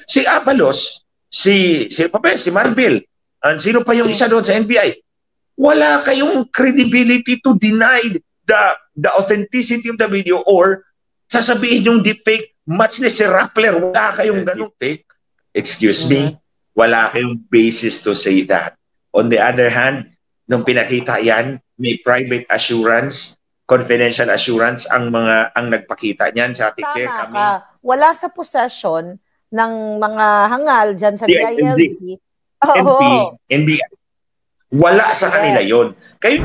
Si Abalos, si Marvel, and sino pa yung isa doon sa NBI? Wala kayong credibility to deny the authenticity of the video or sasabihin yung deepfake, much less si Rappler, wala kayong ganung fake. Excuse me, wala kayong basis to say that. On the other hand, nung pinakita yan, may private assurance, confidential assurance ang nagpakita niyan sa Declare kami. Wala sa possession ng mga hangal dyan sa DILG. NBI. Wala sa kanila yon. Kayo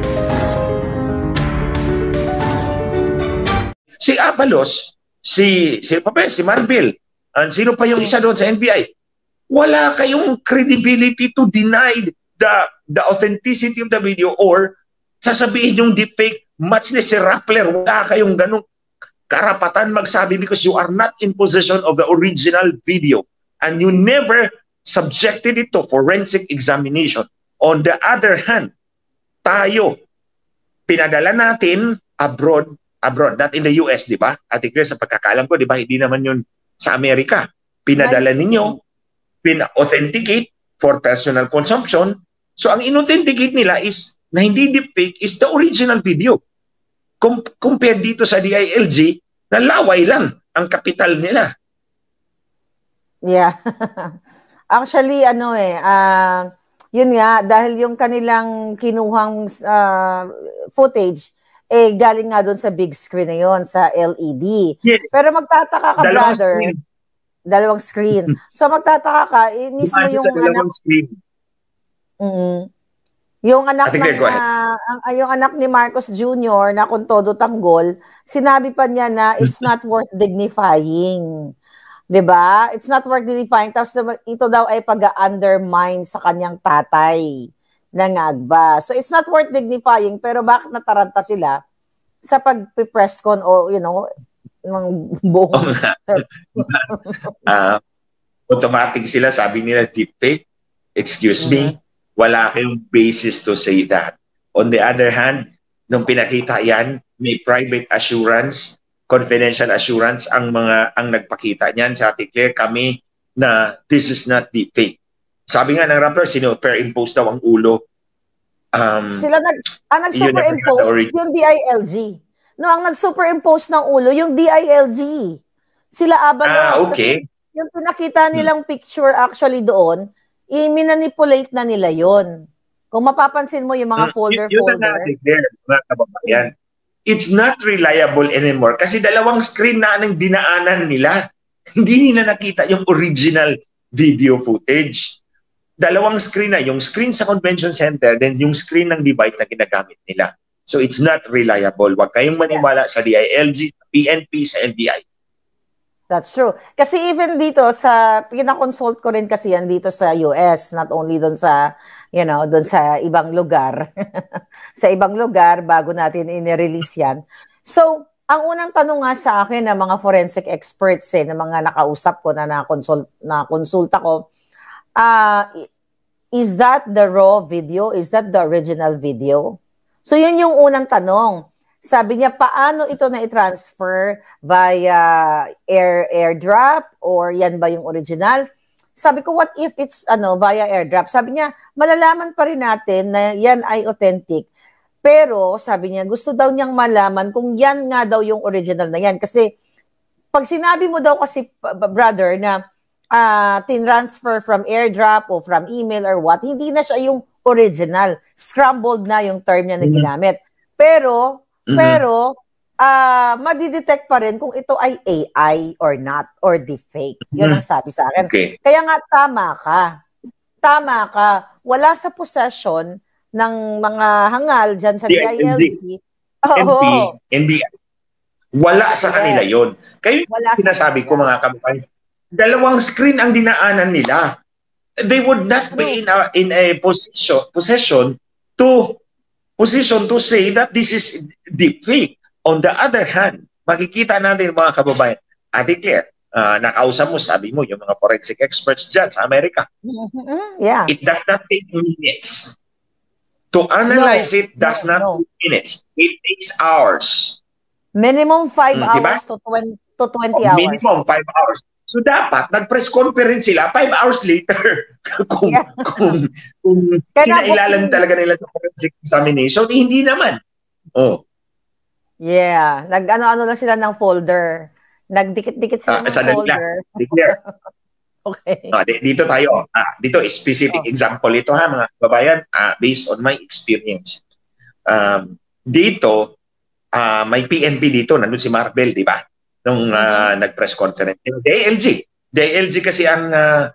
si Abalos, si Marvel, and sino pa yung isa doon sa NBI? Wala kayong credibility to deny the authenticity of the video or sasabihin yung deepfake, much less si Rappler, wala kayong ganung karapatan magsabi because you are not in possession of the original video and you never subjected it to forensic examination. On the other hand, tayo, pinadala natin abroad, not in the US, di ba? At sa pagkakaalam ko, di ba, hindi naman yun sa Amerika. Pinadala ninyo, pina-authenticate for personal consumption. So, ang in-authenticate nila is, na hindi deepfake, is the original video. Compared dito sa DILG, na laway lang ang kapital nila. Yeah. Actually, yun nga, dahil yung kanilang kinuhang footage, galing nga doon sa big screen na yun, sa LED. Yes. Pero magtataka ka, dalawang screen. So magtataka ka, mismo yung anak... Yung anak yung anak ni Marcos Jr. na kung todo tanggol, sinabi pa niya na it's not worth dignifying. 'Di ba? It's not worth dignifying. Tapos ito daw ay pag-undermine sa kanyang tatay ng Agba. So it's not worth dignifying, pero bakit nataranta sila sa pag-press con o ng buong automatic sila, sabi nila deepfake. Excuse me, wala kayong basis to say that. On the other hand, nung pinakita yan, may private assurance, confidential assurance ang nagpakita niyan sa Declare kami na this is not deepfake. Sabi nga ng Rappler, superimpose daw ang ulo. Sila nag-superimpose yung DILG. No, ang nag-superimpose ng ulo yung DILG. Sila Abalos. Okay. Kasi yung pinakita nilang picture actually doon, i-manipulate na nila yon. Kung mapapansin mo yung mga folder. It's not reliable anymore kasi dalawang screen na ang dinaanan nila. Hindi nila nakita yung original video footage. Dalawang screen na, yung screen sa convention center, then yung screen ng device na ginagamit nila. So it's not reliable. Huwag kayong maniwala sa DILG, PNP, sa NBI. That's true. Kasi even dito pinakonsult ko rin kasi yan dito sa US, not only doon sa, doon sa ibang lugar. Sa ibang lugar, bago natin i-release yan. So, ang unang tanong nga sa akin ng mga forensic experts, ng mga nakausap ko na konsulta ko, is that the raw video? Is that the original video? So, yun yung unang tanong. Sabi niya, paano ito na i-transfer via airdrop or yan ba yung original? Sabi ko, what if it's via airdrop? Sabi niya, malalaman pa rin natin na yan ay authentic. Pero, sabi niya, gusto daw niyang malaman kung yan nga daw yung original na yan. Kasi, pag sinabi mo daw kasi, brother, na tinransfer from airdrop o from email or what, hindi na siya yung original. Scrambled na yung term niya na ginamit. Pero, madidetect pa rin kung ito ay AI or not, or deepfake. Yun ang sabi sa akin. Okay. Kaya nga, tama ka. Wala sa possession ng mga hangal dyan sa DILG. NBI. Wala sa kanila yon. Kayo sinasabi ko mga kababayan, dalawang screen ang dinaanan nila. They would not be in a position to say that this is deepfake. On the other hand, makikita natin mga kababayan, Declare, nakausap mo, sabi mo, yung mga forensic experts dyan sa Amerika. Yeah. It does not take minutes. To analyze it does not take minutes. It takes hours. Minimum 5 hours to 20 hours. Minimum 5 hours. So dapat nag-press conference sila 5 hours later kung, Yeah. kung sinailalan talaga nila sa forensic examination, hindi naman. Oh. Yeah, nag-ano-ano lang sila ng folder. Nagdikit-dikit sila ng folder. Okay. Dito tayo. Dito specific example ito ha mga kababayan, based on my experience. Dito may PNP dito, nandun si Marbel, di ba? Nung nag-press conference. DILG kasi ang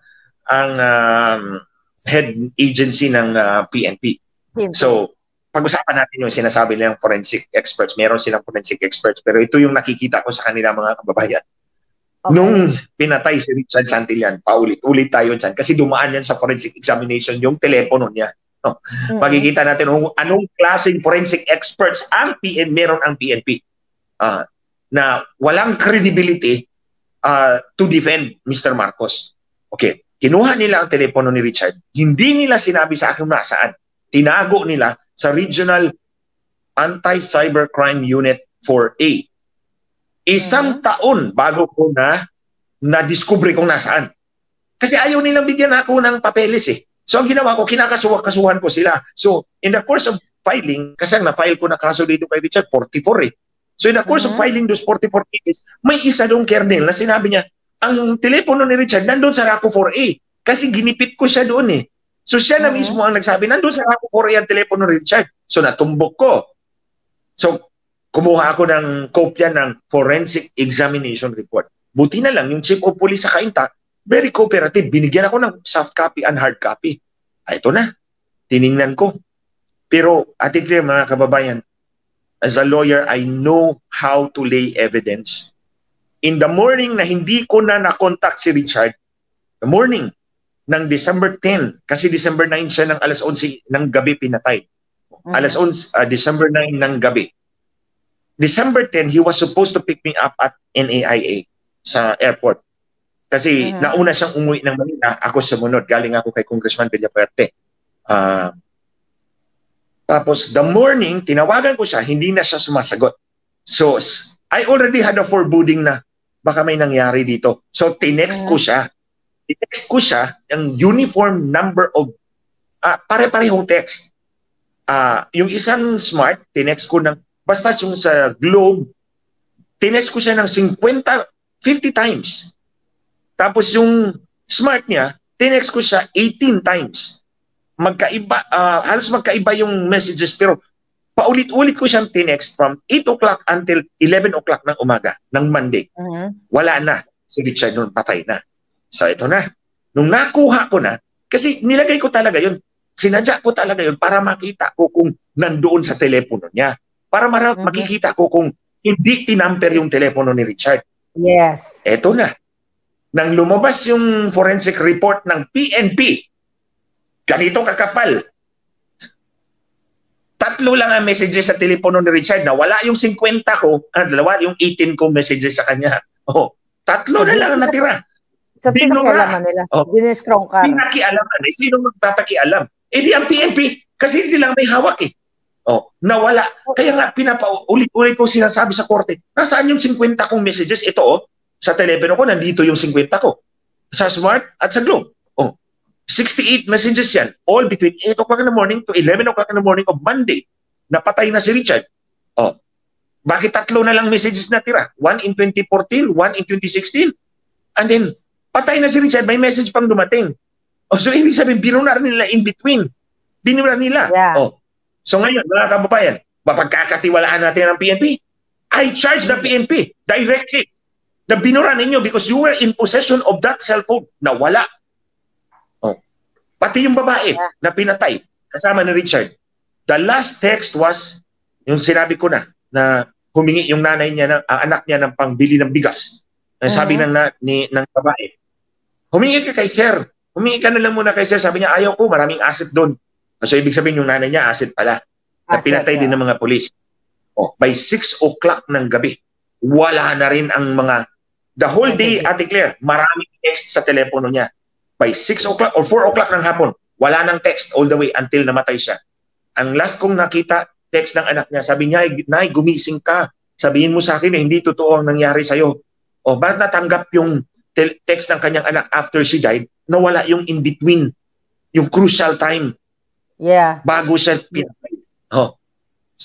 head agency ng PNP. So, pag-usapan natin yung sinasabi nilang forensic experts. Meron silang forensic experts, pero ito yung nakikita ko sa kanila mga kababayan. Okay. Nung pinatay si Richard Santillan, paulit-ulit tayo dyan kasi dumaan yan sa forensic examination yung telepono niya. No? Makikita natin anong klaseng forensic experts meron ang PNP na walang credibility to defend Mr. Marcos. Okay, kinuha nila ang telepono ni Richard. Hindi nila sinabi sa akin nasaan. Tinago nila sa Regional Anti-Cybercrime Unit 4A. Isang taon bago ko na-discover kung nasaan. Kasi ayaw nilang bigyan ako ng papeles eh. So ang ginawa ko, kinakasuhan ko sila. So in the course of filing, kasi ang na-file ko na kaso dito kay Richard, 44 eh. So in the course of filing those 44 cases, may isa doong kernel na sinabi niya, ang telepono ni Richard nandun sa RACO 4A. Kasi ginipit ko siya doon eh. So siya na mismo ang nagsabi, nandun sa RACO 4A ang telepono ni Richard. So natumbok ko. So kumuha ako ng kopya ng forensic examination report. Buti na lang, yung chief of police sa Cainta, very cooperative. Binigyan ako ng soft copy and hard copy. Ito na. Tiningnan ko. Pero, Ate Claire, mga kababayan, as a lawyer, I know how to lay evidence. In the morning na hindi ko na-contact si Richard, the morning ng December 10, kasi December 9 siya ng alas 11 ng gabi pinatay. Alas 11, December 9 ng gabi. December 10, he was supposed to pick me up at NAIA sa airport. Kasi nauna siyang umuwi ng Manila, ako sumunod. Galing ako kay Congressman Villafuerte. Tapos the morning, tinawagan ko siya, hindi na siya sumasagot. So, I already had a foreboding na baka may nangyari dito. So, tinext ko siya. Tinext ko siya ang uniform number of, pare-parehong text. Yung isang smart, tinext ko ng, basta yung sa Globe, tinext ko siya ng 50 times. Tapos yung smart niya, tinext ko siya 18 times. Magkaiba, halos magkaiba yung messages, pero paulit-ulit ko siyang tinext from 8 o'clock until 11 o'clock ng umaga, ng Monday. Wala na. Si Richard noon, patay na. So ito na. Nung nakuha ko na, kasi nilagay ko talaga yun, sinadya ko talaga yun para makita ko kung nandoon sa telepono niya. Para makikita ko kung hindi tinamper yung telepono ni Richard. Yes. Eto na. Nang lumabas yung forensic report ng PNP, ganito kakapal. 3 lang ang messages sa telepono ni Richard na wala yung 50 ko, dalawa yung 18 ko messages sa kanya. 3 na lang ang natira. So, pinakialaman nila. Dinistrong ka. Pinakialaman. Sino magpapakialam? Di ang PNP. Kasi sila may hawak eh. Nawala. Kaya nga, pinapaulit-ulit ko sinasabi sa korte, nasaan yung 50 kong messages? Ito sa telepono ko, nandito yung 50 ko. Sa Smart at sa Globe. 68 messages yan. All between 8 o'clock in the morning to 11 o'clock in the morning of Monday. Napatay na si Richard. Bakit 3 na lang messages na tira? 1 in 2014, 1 in 2016. And then, patay na si Richard, may message pang dumating. So, ibig sabihin, binunar nila in between. Binunar nila. Yeah. So ngayon, mga kababayan, mapagkakatiwalaan natin ang PNP. I charge the PNP directly na binura ninyo because you were in possession of that cellphone na wala. Pati yung babae na pinatay kasama ni Richard. The last text was, yung sinabi ko na humingi yung nanay niya, anak niya ng pangbili ng bigas. Sabi ng babae, humingi ka kay sir. Humingi ka na lang muna kay sir. Sabi niya, ayaw ko, maraming asset doon. So, ibig sabihin yung nanay niya, asset pala. Na pinatay din ng mga polis. By 6 o'clock ng gabi, wala na rin ang mga, the whole day, Ate Claire, maraming text sa telepono niya. By 6 o'clock or 4 o'clock ng hapon, wala nang text all the way until namatay siya. Ang last kong nakita, text ng anak niya, sabi niya, Nay, gumising ka. Sabihin mo sa akin na hindi totoo ang nangyari sa'yo. Bakit natanggap yung text ng kanyang anak after she died, nawala yung in-between, yung crucial time Yeah. bago siya pinatay. Oh.